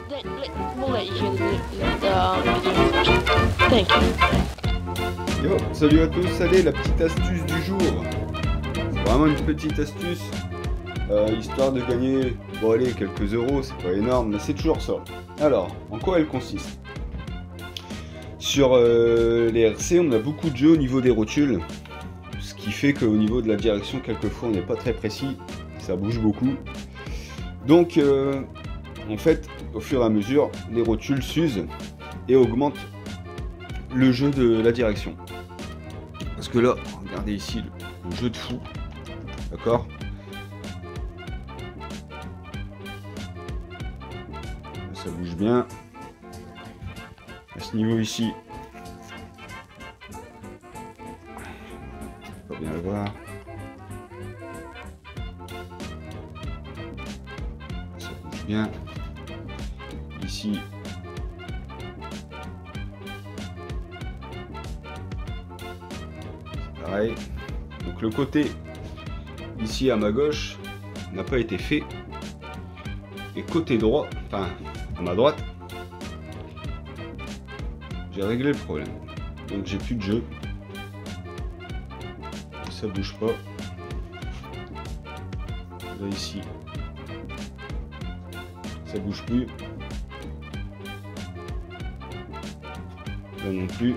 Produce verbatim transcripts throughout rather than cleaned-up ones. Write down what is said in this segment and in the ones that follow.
let, let, we'll let you hear the, the um, beginning section. Thank you. Yo, salut à tous, allez, la petite astuce du jour. C'est vraiment une petite astuce, euh, histoire de gagner, bon allez, quelques euros, c'est pas énorme, mais c'est toujours ça. Alors, en quoi elle consiste? Sur euh, les R C, on a beaucoup de jeux au niveau des rotules, ce qui fait qu'au niveau de la direction, quelquefois, on n'est pas très précis, ça bouge beaucoup. Donc, euh, en fait, au fur et à mesure, les rotules s'usent et augmentent le jeu de la direction. Parce que là, regardez ici le, le jeu de fou, d'accord? Ça bouge bien. À ce niveau ici, pas bien le voir. Ça bouge bien. Ici, pareil. Donc le côté ici à ma gauche n'a pas été fait, et côté droit, enfin à ma droite, j'ai réglé le problème. Donc j'ai plus de jeu, ça bouge pas. Là ici, ça bouge plus. Là non plus.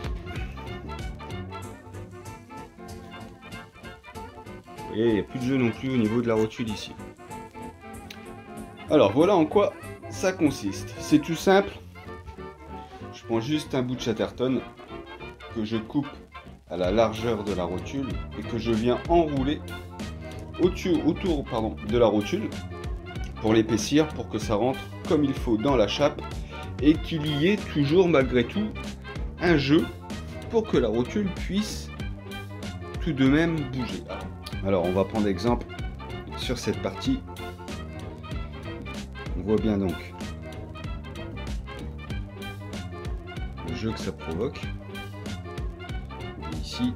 Et il n'y a plus de jeu non plus au niveau de la rotule ici. Alors voilà en quoi ça consiste. C'est tout simple. Je prends juste un bout de Chatterton que je coupe à la largeur de la rotule et que je viens enrouler autour, autour pardon, de la rotule pour l'épaissir, pour que ça rentre comme il faut dans la chape et qu'il y ait toujours malgré tout un jeu pour que la rotule puisse tout de même bouger. Alors, Alors on va prendre exemple sur cette partie. On voit bien donc le jeu que ça provoque. Et ici.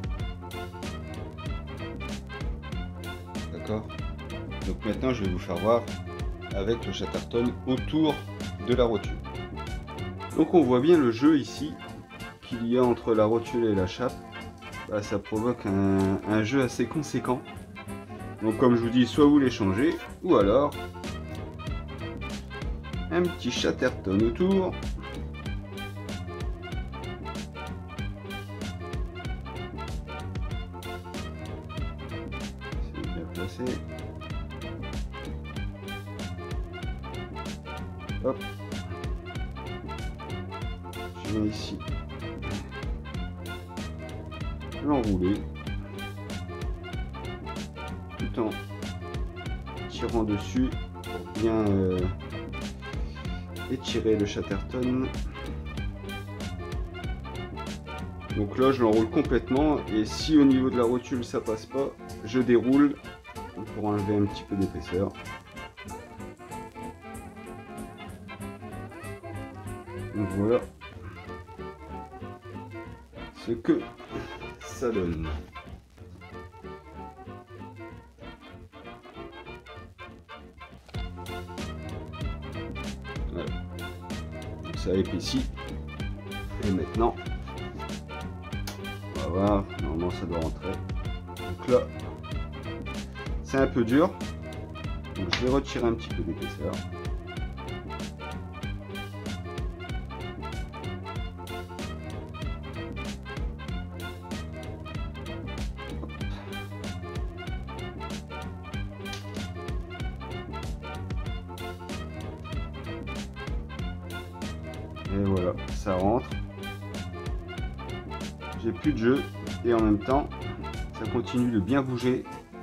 D'accord. Donc maintenant je vais vous faire voir avec le Chatterton autour de la rotule. Donc on voit bien le jeu ici qu'il y a entre la rotule et la chape. Bah, ça provoque un, un jeu assez conséquent. Donc comme je vous dis, soit vous les changez, ou alors un petit Chatterton autour. C'est bien placé. Hop. Je viens ici l'enrouler tout en tirant dessus pour bien euh, étirer le Chatterton. Donc là je l'enroule complètement, et si au niveau de la rotule ça passe pas, je déroule pour enlever un petit peu d'épaisseur. Donc voilà ce que ça donne. Voilà. Donc ça épaissit. Et maintenant, on va voir, normalement ça doit rentrer. Donc là, c'est un peu dur. Donc je vais retirer un petit peu d'épaisseur. Et voilà, ça rentre. J'ai plus de jeu et en même temps, ça continue de bien bouger.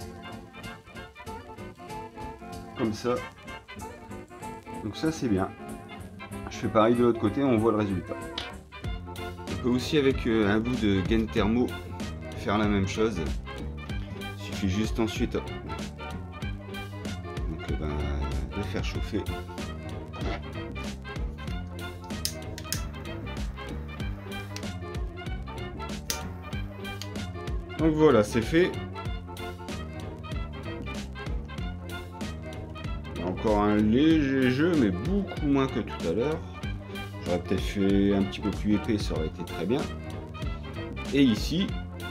Comme ça. Donc ça c'est bien. Je fais pareil de l'autre côté, on voit le résultat. On peut aussi avec un bout de gaine thermo faire la même chose. Il suffit juste ensuite donc, ben, de faire chauffer. Donc voilà, c'est fait. encore un léger jeu, mais beaucoup moins que tout à l'heure. J'aurais peut-être fait un petit peu plus épais, ça aurait été très bien. Et ici,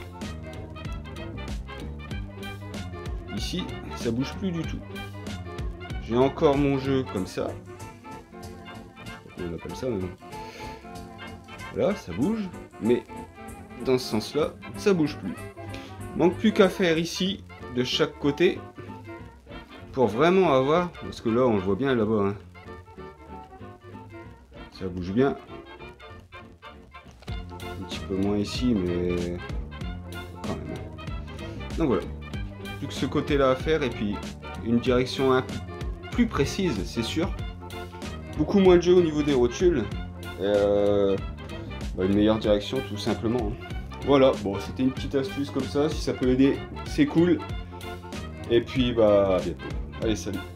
ici, ça bouge plus du tout. J'ai encore mon jeu comme ça. On appelle ça, mais bon. Voilà, ça bouge, mais dans ce sens-là, ça bouge plus. Manque plus qu'à faire ici, de chaque côté, pour vraiment avoir, parce que là, on le voit bien là-bas, hein. Ça bouge bien. Un petit peu moins ici, mais quand même. Donc voilà. Plus que ce côté-là à faire, et puis une direction un peu plus précise, c'est sûr. Beaucoup moins de jeu au niveau des rotules. Et euh, bah une meilleure direction, tout simplement. Voilà, bon, c'était une petite astuce comme ça. Si ça peut aider, c'est cool. Et puis, bah, à bientôt. Allez, salut.